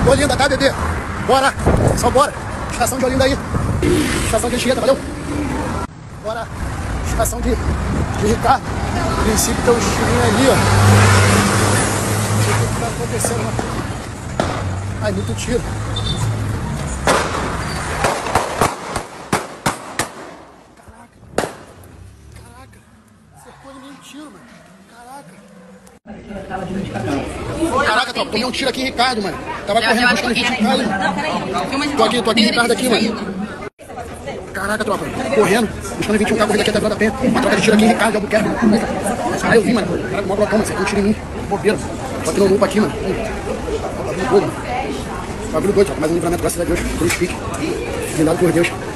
De Olinda, tá, bebê? Bora. Só bora. Estação de Olinda aí. Estação de Anchieta, valeu? Bora. Estação de Ricardo. A princípio tem um estilinho ali, ó. Não sei o que tá acontecendo, mano. Ai, muito tiro. Caraca. Acertou em mim tiro, mano. Caraca. Caraca, tropa, tomei um tiro aqui em Ricardo, mano. Tava correndo buscando gente em casa, mano. Tô aqui em Ricardo aqui, mano. Caraca, tropa, correndo, buscando 21K, correndo aqui até da pena. Uma troca de tiro aqui em Ricardo, de Albuquerque. Aí eu vi, mano. Caraca, mó blocão, mano. Acertou um tiro em mim. Bobeira. Tô aqui no lupa aqui, mano. Bagulho doido, tropa. Mais um livramento, graças a Deus. Cruz pique. Blindado por Deus.